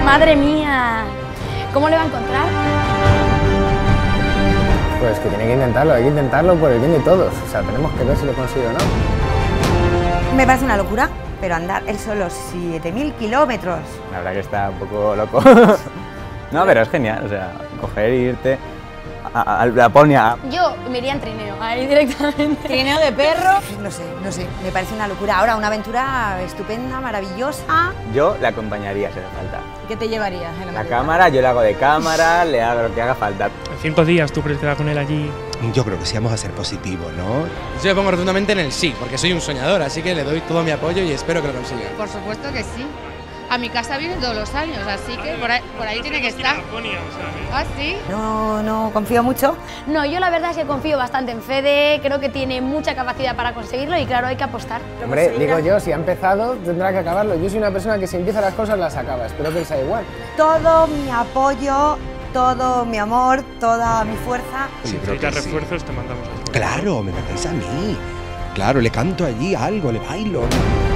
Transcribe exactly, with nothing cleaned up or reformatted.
Madre mía, ¿cómo le va a encontrar? Pues que tiene que intentarlo, hay que intentarlo por el bien de todos. O sea, tenemos que ver si lo consigue o no. Me parece una locura, pero andar él solo siete mil kilómetros. La verdad que está un poco loco. No, pero es genial, o sea, coger e irte a, a Laponia. Yo me iría en trineo, ahí directamente. Trineo de perro. No sé, no sé, me parece una locura. Ahora, una aventura estupenda, maravillosa. Yo le acompañaría si hace falta. ¿Qué te llevarías en la La cámara, yo le hago de cámara, le hago lo que haga falta. Cinco días, ¿tú crees que va con él allí? Yo creo que sí vamos a ser positivos, ¿no? Yo me pongo rotundamente en el sí, porque soy un soñador, así que le doy todo mi apoyo y espero que lo consiga. Por supuesto que sí. A mi casa viene todos los años, así que por ahí, por ahí tiene que estar. ¿Ah, sí? No, no confío mucho. No, yo la verdad es que confío bastante en Fede, creo que tiene mucha capacidad para conseguirlo y claro, hay que apostar. Hombre, digo yo, si ha empezado, tendrá que acabarlo. Yo soy una persona que si empieza las cosas las acaba, espero que él sea igual. Todo mi apoyo, todo mi amor, toda mi fuerza. Si necesitas refuerzos, te mandamos a tu Claro, me metéis a mí. Claro, le canto allí algo, le bailo.